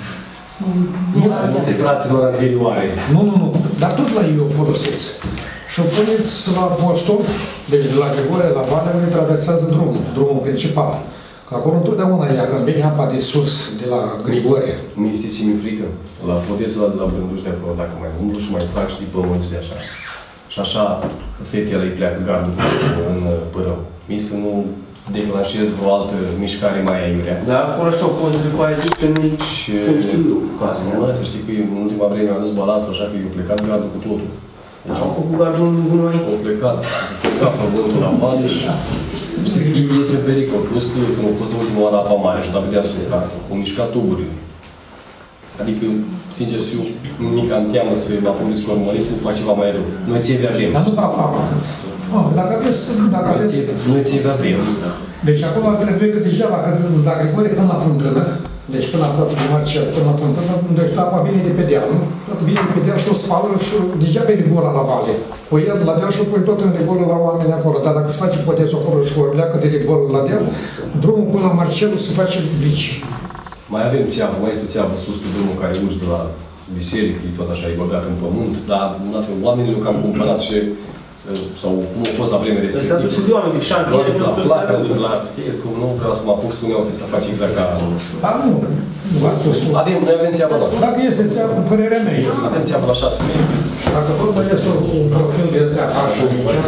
distracțiilor anterioare. Nu, nu, nu. Dar tot la ei o folosiți. Și o puneți la postul, deci de la Grigore, la Valea, unde traversează drumul, drumul principal. Că acolo întotdeauna ea, când vine apa de sus, de la Grigore. Nu este și mi frică. La podețul ăla de la Brânduș de acolo, dacă mai umblu și mai trag, știi, pământul de așa. Și așa, fetele îi pleacă gardul în părău. Mi să nu declanșez vreo altă mișcare mai aiurea. Da, acolo așa o poți după aia zic că nici Și... nu știu eu casa. Nu, să știi că eu, în ultima vreme am dus balastul, așa că eu plecat gardul cu totul. Deci Am făcut gardul în gunoi. au plecat, au plecat pământul la mare și să știți că este un pericol. Plus că când a fost în ultima oară apa mare și a dat deasupra, au mișcat tuburile. Adică, sincer să fiu, nimic am teamă să mă apuc de scormări, să nu fac ceva mai rău. Noi țevi avem. Dar nu ca apa. Ah, dacă aveți, dacă Noi aveți... țevi- Noi țevi avem. Deci acolo ar trebui că deja, dacă la Grigore până la fântână, deci până la de Marcel, până la fântână, deci apa vine de pe deal, nu? Tot vine de pe deal și o spală și deja pe rigola la vale. O ia de la deal și o pui tot în rigolă la oameni acolo. Dar dacă se face potețul acolo și o pleacă de rigolă la deal, drumul până la Marcelul se face vici. Mai avem țeavă, mai este o țeavă sus pe drumul care urci de la biserică, e tot așa, e băgat în pământ, dar la fel, oamenii le-au cam cumpărat și sau nu a fost la vreme Deci s-a dus respectivă. de oameni de șantiere, Doar nu la plus flacă, la la știți că nu vreau să mă apuc, spuneau că să faci exact ca... Dar nu, nu ați spus. Avem, noi avem țeavă noastră. Dacă este țeavă, părerea mea este. Avem țeavă la șase metri. Și dacă vorba este un profil de ăsta așa,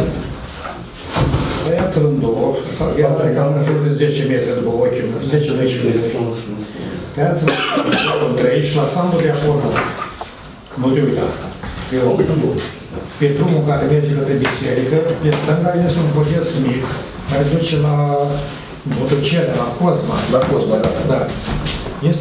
tăiați-l în două, sau iar are cam în jur de zece metri după ochiul meu, zece doisprezece metri. Tăiați-l în trei și la sandul de acolo, nu te uita, pe, pe drumul care merge către biserică, pe stânga este un podeț mic, care duce la Botocele, la Cosma. La Cosma, da. Da. Este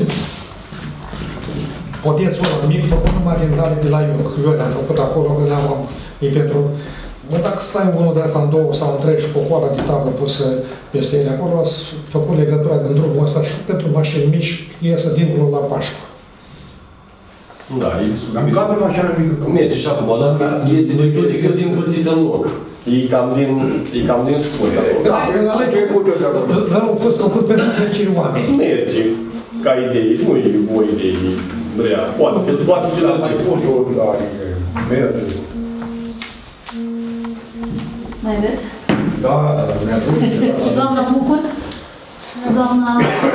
podețul ăla mic, făcut numai din dare de la Ioc. Eu le-am făcut acolo, că le-am, e pentru... Bă, dacă stai unul de asta în două sau în trei și cu o coară de tablă pusă peste ele acolo, ați făcut legătura din drumul ăsta și pentru mașini mici iesă dincolo la Pașcu. Da, e destul de Am bine. cap pe mașina mică. Merge și acum, dar este destul de greu din vârtită în loc. E cam din, e cam din spune acolo. Da, eu aleg că au fost făcut pentru trecere oameni. Merge ca idee, nu e o idee rea. Poate fi, poate fi la început. Mai aveți? Da, mi-a Doamna Bucur? Doamna...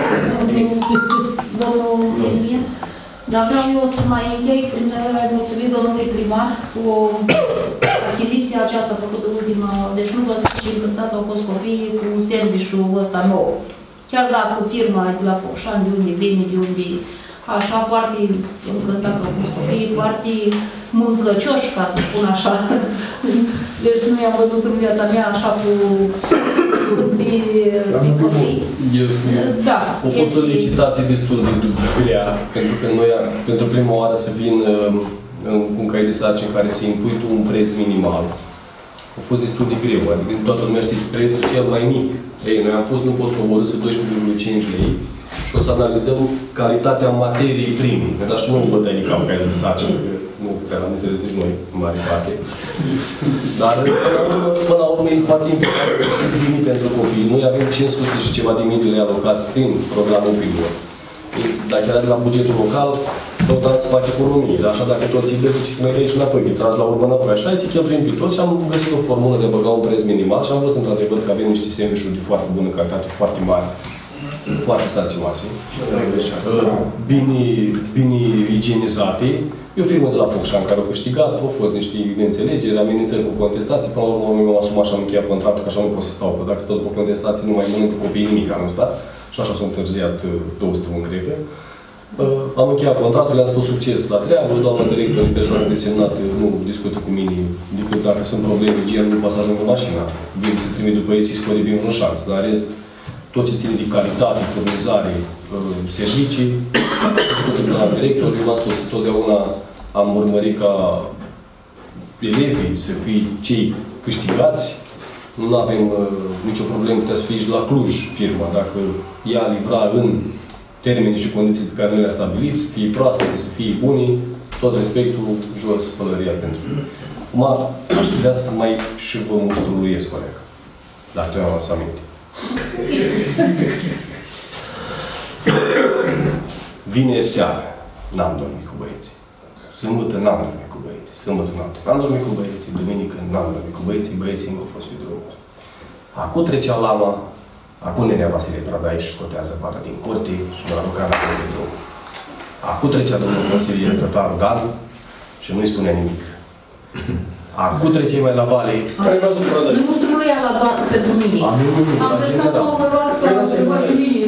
Domnul Emil? Dar vreau eu să mai închei prin a mulțumi domnului primar cu achiziția aceasta făcută ultima, deci nu vă spun ce încântați au fost copiii cu serviciul ăsta nou. Chiar dacă firma de la Focșani, de unde vine, de unde așa, foarte încântați au fost copiii, foarte mâncăcioși, ca să spun așa. Deci nu i-am văzut în viața mea așa cu de, de copii. Da. A fost o licitație destul de grea, pentru că noi, pentru prima oară să vin cu un caiet de sarcini în care să impui tu un preț minimal. a fost destul de greu. Adică toată lumea știți prețul cel mai mic. Ei, noi am pus, nu poți coborî să doisprezece virgulă cinci lei și o să analizăm calitatea materiei prime. Ne dați și nouă bătăi de cap ca el de sarcină, că nu prea am înțeles nici noi, în mare parte. Dar, până la urmă, e foarte important și primii pentru copii. Noi avem cinci sute și ceva de mii de lei alocați prin programul Primul. Dacă era de la bugetul local, tot am să fac economie. Dar așa, dacă toți îi dă, ce să mai dai și înapoi, că tragi la urmă înapoi. Așa, să cheltuim pe toți și am găsit o formulă de băga un preț minimal și am văzut într-adevăr că avem niște sandwich-uri de foarte bună calitate, foarte mari, foarte sațioase, bine, bine igienizate. E o firmă de la Focșani care au câștigat, au fost niște neînțelegeri, amenințări cu contestații, până la urmă mi-am asumat și am încheiat contractul, că așa nu pot să stau, că dacă stau după contestații nu mai mănânc cu copiii nimic anul ăsta. Și așa s-a întârziat două săptămâni, cred că. Uh, am încheiat contractul, le-am spus succes la treabă, doamna director, persoană desemnată, nu discută cu mine, decât dacă sunt probleme, gen, nu poate să ajungă mașina. Vin să trimit după ei, să-i scode bine un șanț. Dar în rest, tot ce ține de calitate, furnizare, uh, servicii, discută cu doamna director, eu v-am spus, totdeauna am urmărit ca elevii să fie cei câștigați. Nu avem uh, nicio problemă, putea să fie și la Cluj firma, dacă ea livra în termenii și condiții pe care noi le-am stabilit, să fie proaspete, să fie buni, tot respectul, jos, pălăria pentru ei. Acum, aș vrea să mai și vă muștruluiesc, coleg. Dar tu am să aminte. Vineri seara, n-am dormit cu băieții. Sâmbătă n-am dormit cu băieții. Sâmbătă noapte n-am dormit cu băieții. Duminică n-am dormit cu băieții. Băieții încă au fost pe drumuri. Acum trecea lama, acum nenea Vasile Pradaie și scotează pata din curte și mă aduca înapoi de drum. Acum trecea domnul consilier Tătaru Dan și nu-i spunea nimic. Acum trece mai la vale. Nu știu, nu ia la doar pentru mine. Am văzut că mă luat să mă întrebat pe mine.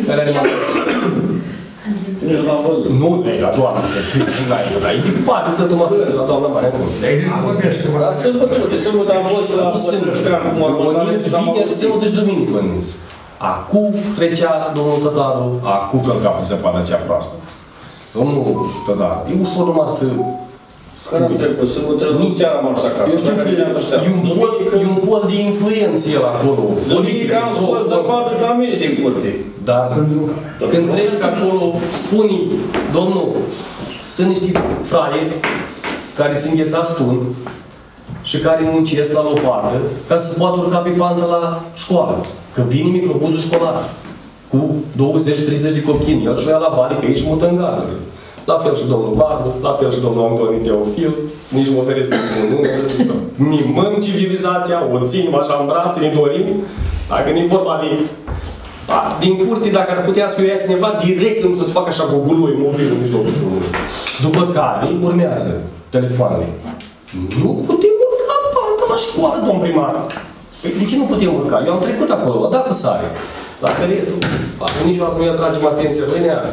Nici l-am văzut. Nu, la doamna, dar e departe, stă tu mă hără la doamna mare. Dar sâmbătă, de sâmbătă am fost la Pătrășcan, cum am Onins, vineri, sâmbătă și duminică, Onins. Acum trecea domnul Tătaru, acum călca pe zăpada cea proaspătă. Domnul Tătaru, e ușor numai să Care am trecut? Sâmbătă, nu seara m-am dus acasă. Eu știu că e un pol de influență el acolo. Duminică am scos zăpadă de la mine din curte. Dar când treci pe acolo, spune, domnul, sunt niște fraieri care se îngheța stun și care muncesc la lopată ca să poată urca pe pantă la școală. Că vine microbuzul școlar cu douăzeci treizeci de copchini. El și-o ia la vale pe ei și mută în garduri. La fel și domnul Barbu, la fel și domnul Antoni Teofil, nici nu mă oferesc să spun nume. Mimăm civilizația, o ținem așa în brațe, ne dorim. Dacă nu-i vorba de... A, din curte, dacă ar putea să o ia cineva, direct nu să-ți facă așa cu guloi mobil în mijlocul drumului. După care urmează telefoanele. Nu putem urca pantă la școală, domn primar. Păi de ce nu putem urca? Eu am trecut acolo, a dat cu sare. La care este, niciodată nu-i atragem atenția, băi, nea.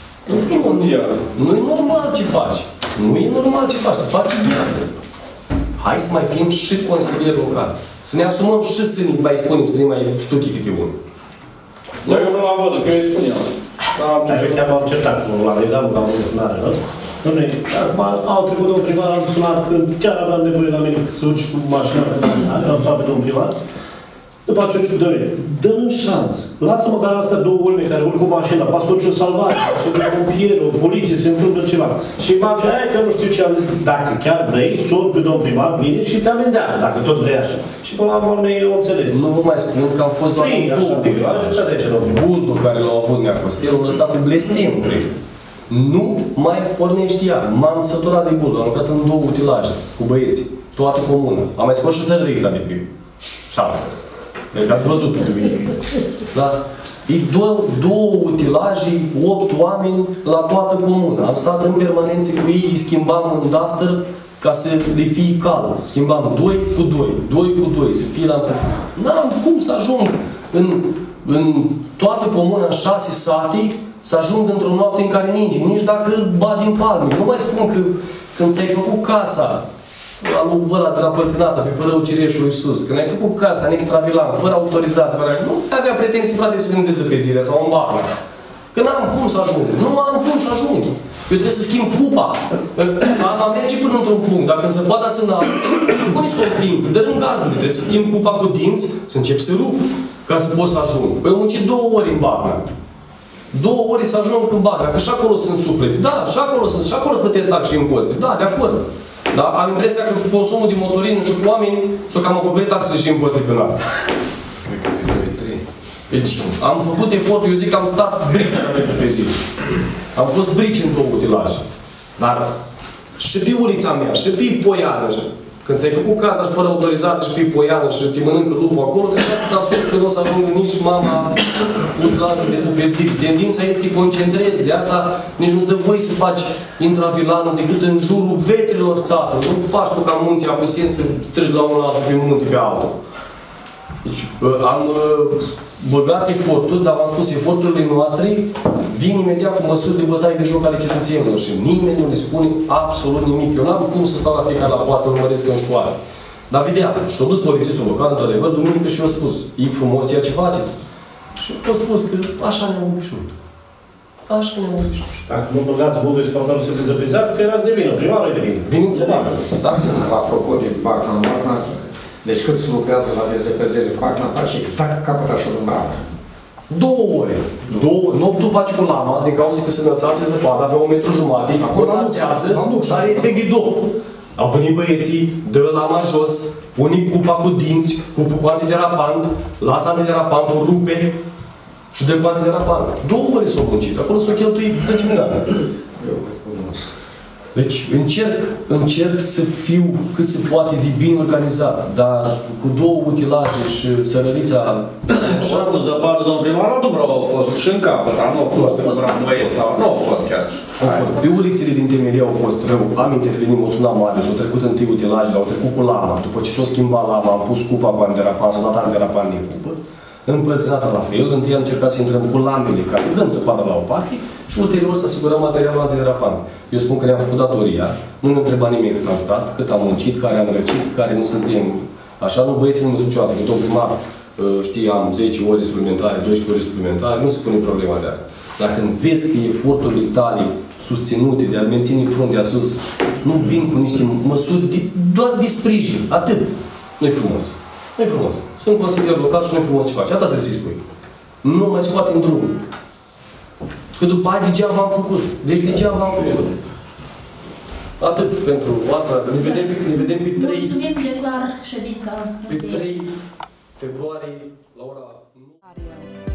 Nu e normal ce faci. Nu e normal ce faci. Te faci viață. Hai să mai fim și consilieri locali. Să ne asumăm și să ne mai spunem, să ne mai stuchi câte unul. Dar eu nu l-am văzut, că eu îi spuneam. Așa chiar m-am certat cu la Ledan, la unul ăsta. Dom'le, acum au trecut domnul primar, am sunat că chiar aveam nevoie la mine să urci cu mașina pe mine. Am sunat pe domnul primar. După aceea zic, dom'le, dă-mi șanț. Lasă măcar astea două urme care urc cu mașina, poate să duci o salvare, să duci o pompieri, o poliție, se întâmplă ceva. Și m-am zis, aia că nu știu ce am zis, dacă chiar vrei, sun pe domnul primar, vine și te amendează, dacă tot vrei așa. Și până la urmă eu înțeles. Nu vă mai spun că au fost doar două utilaje. Bundul care l-au avut Neacostelul lăsat cu blestem, cred. Nu mai pornește ea. M-am săturat de bundul, am lucrat în două utilaje cu băieții, toată comună. Am mai scos și sărărița de pe șapte. Cred că ați văzut duminică. Da? E două, două utilaje, opt oameni la toată comuna. Am stat în permanență cu ei, îi schimbam un duster ca să le fie cald. Schimbam doi cu doi, doi cu doi, să fie la... N-am cum să ajung în, în toată comuna, în șase sate, să ajung într-o noapte în care ninge. Nici dacă bat din palme. Nu mai spun că când ți-ai făcut casa, la lui ăla de la Păltinata, pe părăul Cireșului sus, când ai făcut casa în extravilan, fără autorizație, fără... nu avea pretenții, frate, să vină de zăpezire sau în barnă. Că n-am cum să ajung. Nu am cum să ajung. Eu trebuie să schimb cupa. Am, am merge până într-un punct. Dacă zăpada se înalță, pune să o împing, dă-mi gardul. Trebuie să schimb cupa cu dinți, să încep să rup, ca să pot să ajung. Păi am muncit două ori în Barna. Două ori să ajung în Barna, că și acolo sunt suflete. Da, și acolo sunt, și acolo plătesc taxe și impozite. Da, de acord. Dar am impresia că cu consumul de motorină și cu oameni s-o cam acoperit taxele și impozite pe an. Deci am făcut efortul, eu zic că am stat brici la mese pe zi. Am fost brici în două utilaje. Dar și pe ulița mea, și pe Poiană, când ți-ai făcut casa și fără autorizație și pe Poiană și te mănâncă lupul acolo, trebuie să-ți asumi că nu o să ajungă nici mama utilajul de zi pe zi. Tendința este să te concentrezi. De asta nici nu-ți dă voie să faci intravilanul decât în jurul vetrelor satului. Nu faci tu ca munții Apuseni să treci la unul altul pe munte pe altul. Deci am băgat efortul, dar v-am spus, eforturile noastre vin imediat cu măsuri de bătaie de joc ale cetățenilor și nimeni nu le spune absolut nimic. Eu n-am cum să stau la fiecare la poastă, nu măresc în scoară. Dar vedea, și-a dus polițistul local, într-adevăr, duminică și eu spus, e frumos ceea ce faceți. Și eu spus că așa ne-am obișnuit. Așa ne-am obișnuit. Dacă nu băgați budul și căutați să se zăpizească, erați de vină, primarul e de vină. Bineînțeles. Apropo de Bacna, Bacna, deci cât se lucrează la dezăpezire, Bacna face exact ca pătașul în Bacna. Două ore. Două, noptul face cu lama, din cauza că se înălțase zăpadă, avea un metru jumate, potasează, are efect de dop. Au venit băieții, dă lama jos, pune cupa cu dinți, cupa cu antiderapant, lasă antiderapant, o rupe și dă cu antiderapant. Două ore s-au muncit, acolo s-au cheltuit zece milioane. Deci încerc, încerc să fiu cât se poate de bine organizat, dar cu două utilaje și sărărița... Așa, cu zăpadă, domnul primar, la Dubrava au fost și în capăt, dar nu au fost în Brandbăieți sau nu au fost chiar. Au fost. Pe ulițele din temelie au fost rău. Am intervenit, o sunat mare, s-au trecut întâi utilajele, au trecut cu lama. După ce s-a schimbat lama, am pus cupa cu antiderapant, s-a dat antiderapant din cupă. Împăltinată la fel, întâi am încercat să intrăm cu lamele ca să dăm zăpadă la o parte și ulterior să asigurăm materialul antiderapant. Eu spun că ne-am făcut datoria, nu ne-a întrebat nimeni cât am stat, cât am muncit, care am răcit, care nu suntem. Așa, nu băieții nu mă spun niciodată, că domnul primar, știi, am zece ore suplimentare, doisprezece ore suplimentare, nu se pune problema de asta. Dar când vezi că eforturile tale susținute de a menține fruntea sus, nu vin cu niște măsuri de, doar de sprijin, atât. Nu-i frumos. Nu-i frumos. Sunt consilier local și nu-i frumos ce faci. Atât trebuie să-i spui. Nu mai scoate în drum. Că după aia degeaba am făcut. Deci degeaba am făcut. Atât pentru asta. Ne vedem, ne vedem pe trei... Mulțumim, declar ședința. Pe trei februarie, la ora...